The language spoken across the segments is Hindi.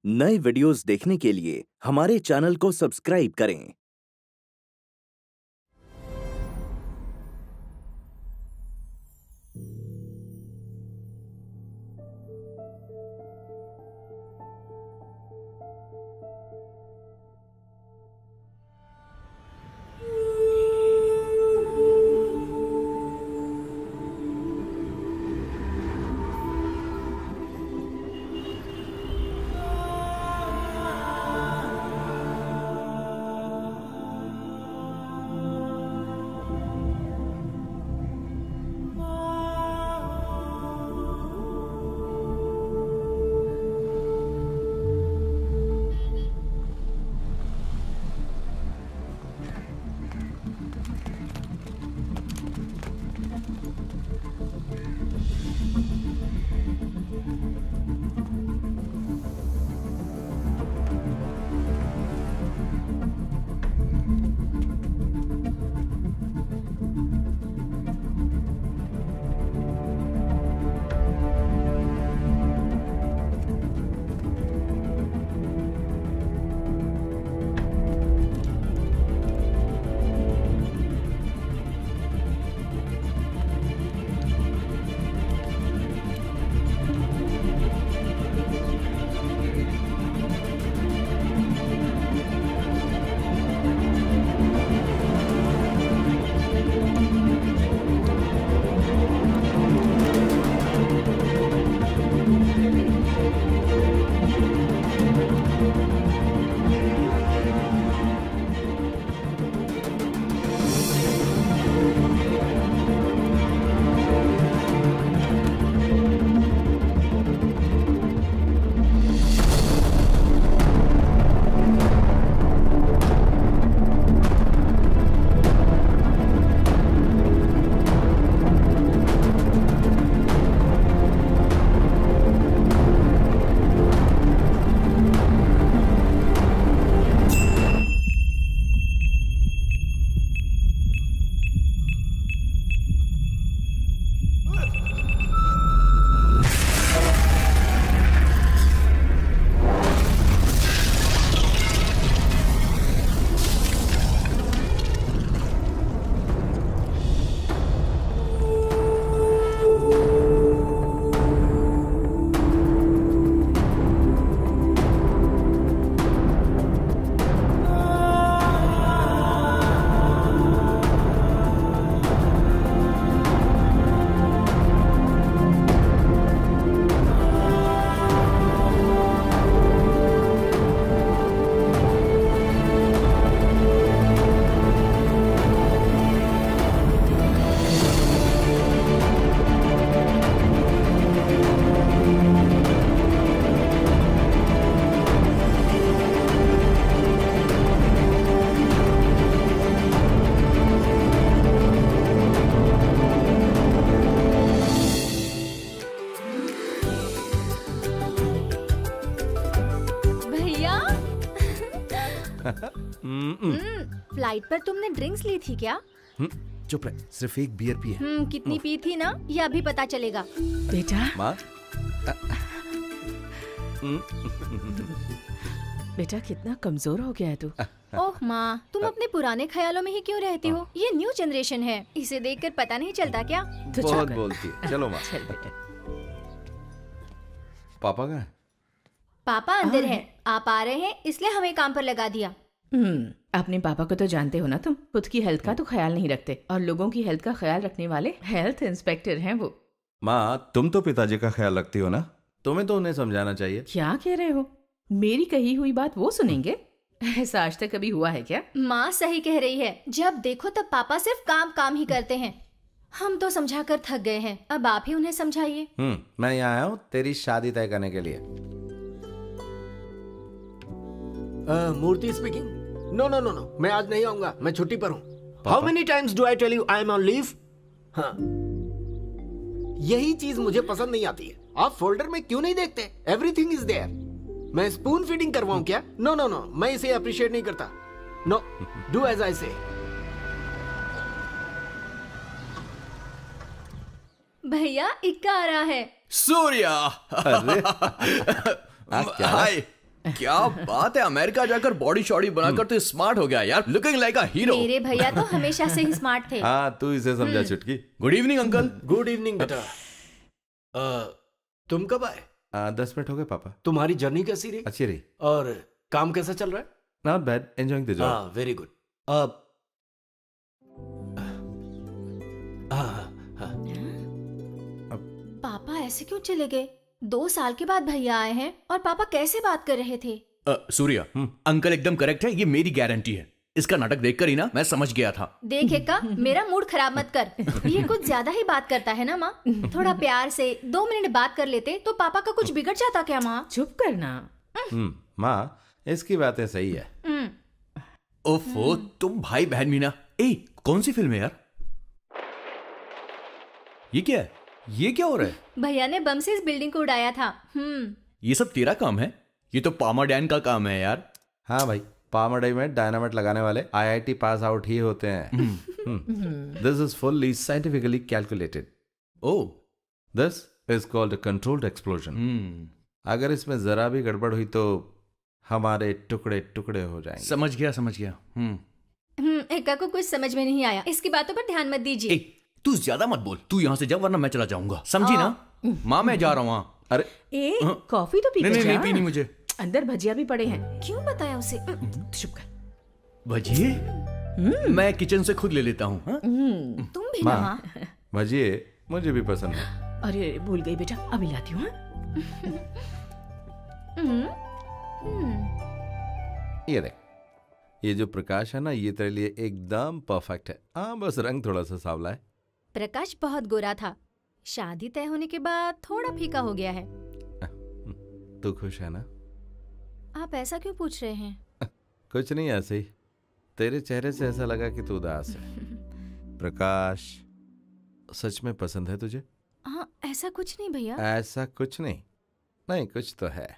नए वीडियोस देखने के लिए हमारे चैनल को सब्सक्राइब करें। फ्लाइट पर तुमने ड्रिंक्स ली थी क्या? चुप रह, सिर्फ एक बियर पी है। कितनी पी थी ना, ये अभी पता चलेगा। बेटा माँ बेटा कितना कमजोर हो गया है तू। ओह माँ, तुम अपने पुराने ख्यालों में ही क्यों रहती हो? ये न्यू जनरेशन है, इसे देखकर पता नहीं चलता क्या? बहुत बोलती है। चलो माँ। चल बेटा। पापा कहाँ है? पापा अंदर है। आप आ रहे हैं इसलिए हमें काम पर लगा दिया। अपने पापा को तो जानते हो ना तुम, खुद की हेल्थ का तो ख्याल नहीं रखते और लोगों की हेल्थ का ख्याल रखने वाले हेल्थ इंस्पेक्टर हैं वो। माँ तुम तो पिताजी का ख्याल रखती हो ना, तुम्हें तो उन्हें समझाना चाहिए। क्या कह रहे हो? मेरी कही हुई बात वो सुनेंगे? ऐसा आज तक कभी हुआ है क्या? माँ सही कह रही है, जब देखो तब पापा सिर्फ काम काम ही करते हैं। हम तो समझाकर थक गए हैं, अब आप ही उन्हें समझाइए। मैं यहाँ आया हूँ तेरी शादी तय करने के लिए। Murthy speaking. No no no no, मैं आज नहीं आऊंगा, मैं छुट्टी पर हूँ। How many times do I tell you I am on leave? हाँ, यही चीज मुझे पसंद नहीं आती है। आप फोल्डर में क्यों नहीं देखते? Everything is there. मैं स्पून फीडिंग करवाऊं क्या? नो नो नो, मैं इसे अप्रिशिएट नहीं करता। नो, डू एज आई से। भैया इक्का आ रहा है। सूर्या। अरे क्या? हाय। क्या बात है, अमेरिका जाकर बॉडी शॉडी बनाकर तो स्मार्ट हो गया यार, लुकिंग लाइक अ हीरो। मेरे भैया तो हमेशा से ही स्मार्ट थे। हाँ तू इसे समझा Chutki. Good evening uncle. Good evening बेटा। तुम कब आए? 10 मिनट हो गए पापा। तुम्हारी जर्नी कैसी रही? अच्छी रही। और काम कैसा चल रहा है? Not bad, enjoying the job. हाँ वेरी गुड। पापा ऐसे क्यों चले गए? 2 साल के बाद भैया आए हैं और पापा कैसे बात कर रहे थे? सूर्या, अंकल एकदम करेक्ट है, ये मेरी गारंटी है। इसका नाटक देखकर ही ना मैं समझ गया था। देख एक्का, मेरा मूड खराब मत कर। ये कुछ ज्यादा ही बात करता है ना माँ। थोड़ा प्यार से 2 मिनट बात कर लेते तो पापा का कुछ बिगड़ जाता क्या माँ? चुप करना। माँ इसकी बातें सही है। ओफो, तुम भाई बहन भी ना। कौन सी फिल्म है यार? ये क्या है? ये क्या हो रहा है? भैया ने बम से इस बिल्डिंग को उड़ाया था। ये सब तेरा काम है? ये तो पामाडैन का काम है यार। हाँ भाई, पामाडई में डायनामाइट लगाने वाले IIT पास आउट ही होते हैं। This is fully scientifically calculated. Oh, this is called controlled explosion. अगर इसमें जरा भी गड़बड़ हुई तो हमारे टुकड़े टुकड़े हो जाएंगे। समझ गया। एक्का को कुछ समझ में नहीं आया। इसकी बातों पर ध्यान मत दीजिए। तू ज्यादा मत बोल, तू यहाँ से जा वरना मैं चला जाऊंगा, समझी ना? माँ मैं जा रहा हूँ। अरे कॉफी तो पी के जा। नहीं पीनी मुझे। अंदर भजिया भी पड़े हैं। क्यों बताया उसे? चुप कर। भजिए मैं किचन से खुद ले लेता हूँ। तुम भी ना माँ। भजिए मुझे भी पसंद है। अरे भूल गई बेटा, अभी लाती हूँ। ये देख, ये जो प्रकाश है ना, ये तेरे लिए एकदम परफेक्ट है। हाँ बस रंग थोड़ा सा सांवला है। प्रकाश बहुत गोरा था, शादी तय होने के बाद थोड़ा फीका हो गया है। तू खुश है ना? आप ऐसा क्यों पूछ रहे हैं? कुछ नहीं, ऐसे ही। तेरे चेहरे से ऐसा लगा कि तू उदास है। प्रकाश सच में पसंद है तुझे? हाँ, ऐसा कुछ नहीं भैया। ऐसा कुछ नहीं? नहीं कुछ तो है।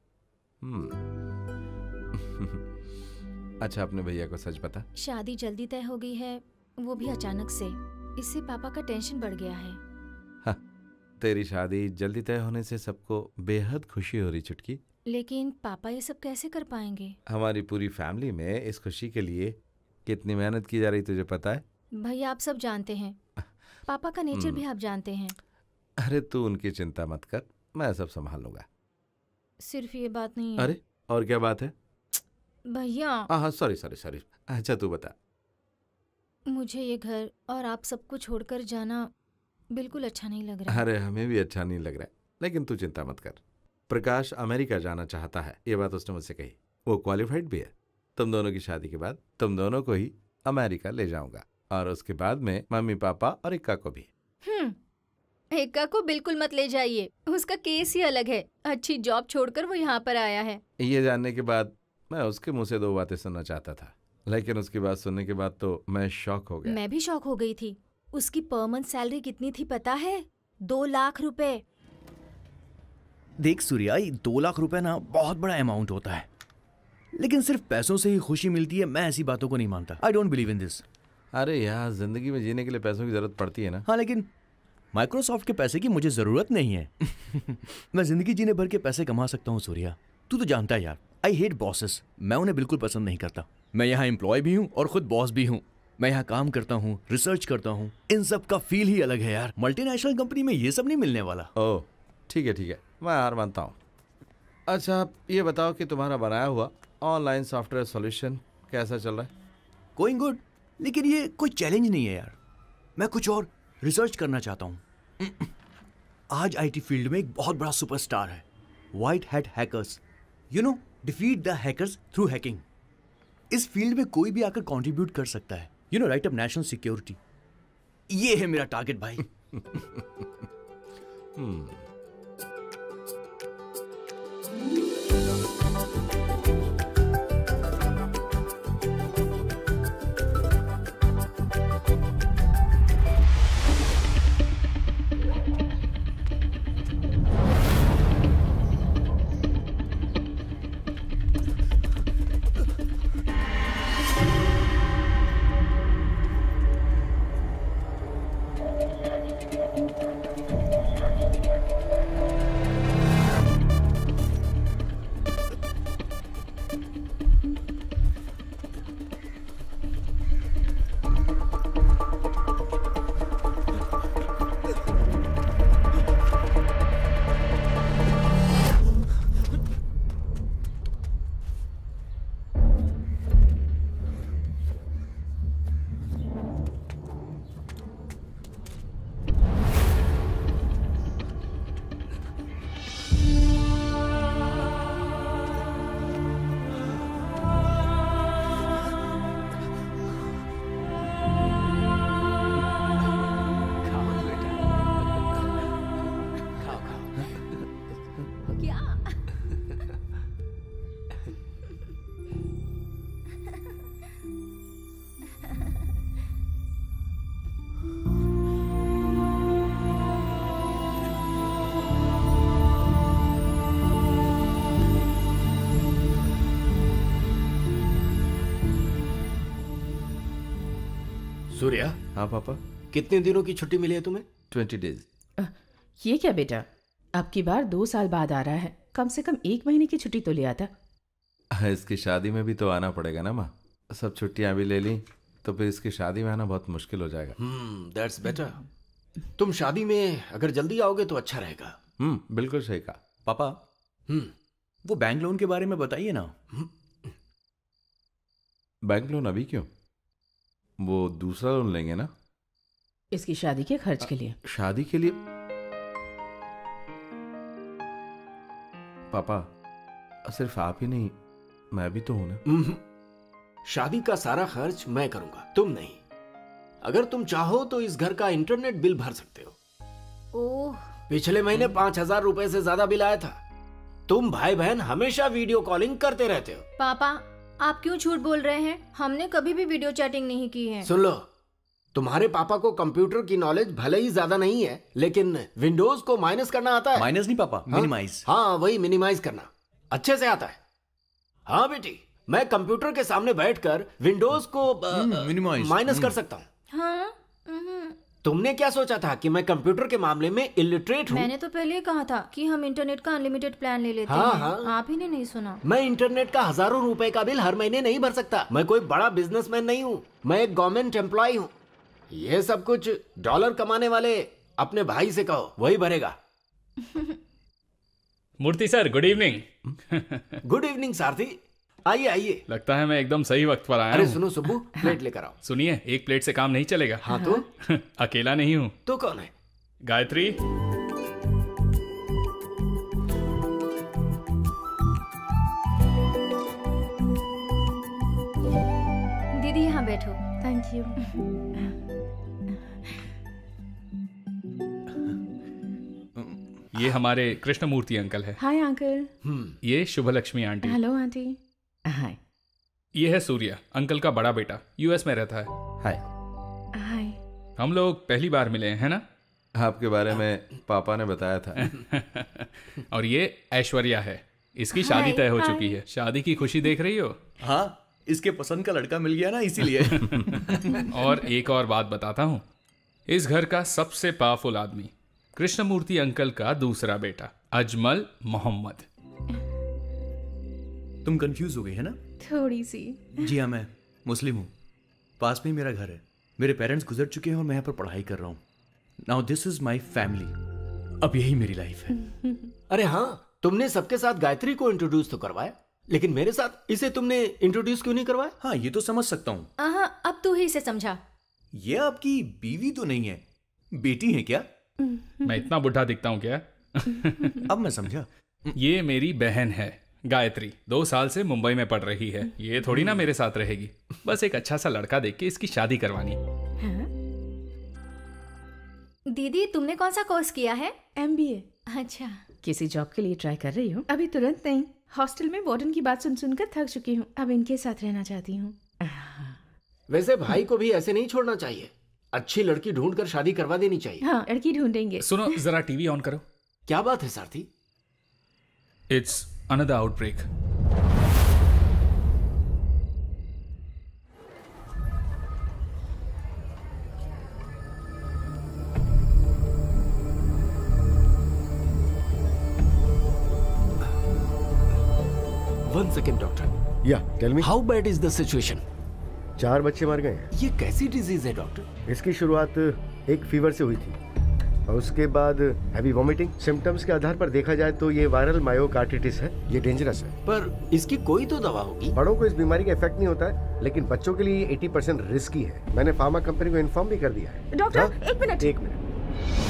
अच्छा अपने भैया को सच बता। शादी जल्दी तय हो गई है, वो भी अचानक से। इससे पापा का टेंशन बढ़ गया है। हाँ, तेरी शादी जल्दी तय होने से सबको बेहद खुशी हो रही चुटकी। लेकिन पापा ये सब कैसे कर पाएंगे? हमारी पूरी फैमिली में इस खुशी के लिए कितनी मेहनत की जा रही तुझे पता है? भैया आप सब जानते हैं, पापा का नेचर भी आप जानते हैं। अरे तू उनकी चिंता मत कर, मैं सब संभाल लूंगा। सिर्फ ये बात नहीं है। अरे और क्या बात है? भैया हाँ सॉरी। अच्छा तू बता। मुझे ये घर और आप सबको छोड़कर जाना बिल्कुल अच्छा नहीं लग रहा। अरे हमें भी अच्छा नहीं लग रहा है, लेकिन तू चिंता मत कर। प्रकाश अमेरिका जाना चाहता है, ये बात उसने मुझसे कही। वो क्वालिफाइड भी है। तुम दोनों की शादी के बाद तुम दोनों को ही अमेरिका ले जाऊंगा, और उसके बाद में मम्मी पापा और इक्का को भी। इक्का को बिल्कुल मत ले जाइए, उसका केस ही अलग है। अच्छी जॉब छोड़कर वो यहाँ पर आया है। ये जानने के बाद मैं उसके मुंह से 2 बातें सुनना चाहता था, लेकिन उसकी बात सुनने के बाद तो मैं शॉक हो गया। मैं भी शॉक हो गई थी। उसकी पर मंथ सैलरी कितनी थी पता है? 2 लाख रुपए। देख सूर्या, 2 लाख रुपए ना बहुत बड़ा अमाउंट होता है, लेकिन सिर्फ पैसों से ही खुशी मिलती है, मैं ऐसी बातों को नहीं मानता। I don't believe in this. अरे यार, जिंदगी में जीने के लिए पैसों की जरूरत पड़ती है ना। हाँ, लेकिन माइक्रोसॉफ्ट के पैसे की मुझे जरूरत नहीं है। मैं जिंदगी जीने भर के पैसे कमा सकता हूँ सूर्या, तू तो जानता है यार। आई हेट बॉसेस, मैं उन्हें बिल्कुल पसंद नहीं करता। मैं यहाँ एम्प्लॉय भी हूँ और खुद बॉस भी हूँ। मैं यहाँ काम करता हूँ, रिसर्च करता हूँ, इन सब का फील ही अलग है यार। मल्टीनेशनल कंपनी में ये सब नहीं मिलने वाला। ओह ठीक है, मैं हार मानता हूँ। अच्छा ये बताओ कि तुम्हारा बनाया हुआ ऑनलाइन सॉफ्टवेयर सॉल्यूशन कैसा चल रहा है? गोइंग गुड, लेकिन ये कोई चैलेंज नहीं है यार। मैं कुछ और रिसर्च करना चाहता हूँ। आज आईटी फील्ड में एक बहुत बड़ा सुपरस्टार है, white hat hackers. You know, defeat the hackers through hacking. इस फील्ड में कोई भी आकर कंट्रीब्यूट कर सकता है। You know, right up national security. ये है मेरा टारगेट भाई। सूर्या, हाँ पापा, कितने दिनों की छुट्टी मिली है तुम्हें? 20 डेज। ये क्या बेटा, अब की बार 2 साल बाद आ रहा है, कम से कम 1 महीने की छुट्टी तो ले आता। इसकी शादी में भी तो आना पड़ेगा ना माँ। सब छुट्टियां भी ले ली तो फिर इसकी शादी में आना बहुत मुश्किल हो जाएगा। That's better. तुम शादी में अगर जल्दी आओगे तो अच्छा रहेगा। बिल्कुल सही कहा पापा। वो बैंक लोन के बारे में बताइए ना। बैंक लोन अभी क्यों? वो दूसरा लोन लेंगे ना इसकी शादी के खर्च के लिए। शादी के लिए। पापा सिर्फ आप ही नहीं, मैं भी तो हूं ना। शादी का सारा खर्च मैं करूंगा, तुम नहीं। अगर तुम चाहो तो इस घर का इंटरनेट बिल भर सकते हो। ओह, पिछले महीने 5,000 रुपए से ज्यादा बिल आया था। तुम भाई बहन हमेशा वीडियो कॉलिंग करते रहते हो। पापा आप क्यों झूठ बोल रहे हैं? हमने कभी भी वीडियो चैटिंग नहीं की है। सुन लो, तुम्हारे पापा को कंप्यूटर की नॉलेज भले ही ज्यादा नहीं है, लेकिन विंडोज को माइनस करना आता है। माइनस नहीं पापा, मिनिमाइज। हाँ, वही मिनिमाइज करना अच्छे से आता है। हाँ बेटी, मैं कंप्यूटर के सामने बैठकर विंडोज को माइनस कर सकता हूँ। हाँ, तुमने क्या सोचा था कि मैं कंप्यूटर के मामले में इलिटरेट हूँ? मैंने तो पहले ही कहा था कि हम इंटरनेट का अनलिमिटेड प्लान ले लेते हाँ, हैं। हाँ। आप ही ने नहीं सुना। मैं इंटरनेट का हजारों रुपए का बिल हर महीने नहीं भर सकता। मैं कोई बड़ा बिजनेसमैन नहीं हूँ, मैं एक गवर्नमेंट एम्प्लॉय हूँ। ये सब कुछ डॉलर कमाने वाले अपने भाई से कहो, वही भरेगा। Murthy sir, good evening. Good evening Sarathi, आइए आइए। लगता है मैं एकदम सही वक्त पर आया अरे हूँ। सुनो सुब्बू, प्लेट लेकर आओ। सुनिए, एक प्लेट से काम नहीं चलेगा। हाँ तो? अकेला नहीं हूँ। तो कौन है? गायत्री। दीदी यहाँ बैठो। Thank you. ये हमारे कृष्णमूर्ति अंकल है। Hi uncle. ये Shubhalakshmi aunty. Hello aunty. Hi. ये है सूर्या, अंकल का बड़ा बेटा, यूएस में रहता है। हाय। हाय। हम लोग पहली बार मिले हैं ना? आपके बारे में पापा ने बताया था। और ये ऐश्वर्या है, इसकी शादी तय हो चुकी है। शादी की खुशी देख रही हो? हाँ, इसके पसंद का लड़का मिल गया ना, इसीलिए। और एक और बात बताता हूँ, इस घर का सबसे पावरफुल आदमी कृष्णमूर्ति अंकल का दूसरा बेटा अजमल मोहम्मद। तुम कंफ्यूज हो गई है ना? थोड़ी सी। जी हाँ, मैं मुस्लिम हूँ। पास में ही मेरा घर है। मेरे पेरेंट्स गुजर चुके हैं और मैं यहाँ पर पढ़ाई कर रहा हूँ। Now this is my family. अब यही मेरी लाइफ है। अरे हाँ, तुमने सबके साथ गायत्री को इंट्रोड्यूस तो करवाया, लेकिन मेरे साथ इसे तुमने इंट्रोड्यूस क्यों नहीं करवाया? हाँ, ये तो समझ सकता हूँ। अब तू ही इसे समझा। ये आपकी बीवी तो नहीं है, बेटी है क्या? मैं इतना बुढ़ा दिखता हूँ क्या? अब मैं समझा। ये मेरी बहन है गायत्री, 2 साल से मुंबई में पढ़ रही है। ये थोड़ी ना मेरे साथ रहेगी। बस एक अच्छा सा लड़का देख के इसकी शादी करवानी। दीदी तुमने कौन सा कोर्स किया है? MBA। अच्छा। किसी जॉब के लिए ट्राई कर रही हूँ। अभी तुरंत नहीं। हॉस्टल में वार्डन की बात सुन सुनकर थक चुकी हूँ। अब इनके साथ रहना चाहती हूँ। वैसे भाई को भी ऐसे नहीं छोड़ना चाहिए। अच्छी लड़की ढूंढकर शादी करवा देनी चाहिए। हाँ, लड़की ढूंढेंगे। सुनो, जरा टीवी ऑन करो। क्या बात है Sarathi? It's another outbreak. One second, doctor. Yeah tell me. How bad is the situation? 4 बच्चे मर गए हैं। ये कैसी डिजीज है डॉक्टर? इसकी शुरुआत एक फीवर से हुई थी और उसके बाद हैवी वॉमिटिंग। सिम्टम्स के आधार पर देखा जाए तो ये वायरल मायोकार्डिटिस है। ये डेंजरस है। पर इसकी कोई तो दवा होगी। बड़ों को इस बीमारी का इफेक्ट नहीं होता है, लेकिन बच्चों के लिए 80% रिस्की है। मैंने फार्मा कंपनी को इन्फॉर्म भी कर दिया है। डॉक्टर, एक मिनट। 1 मिनट।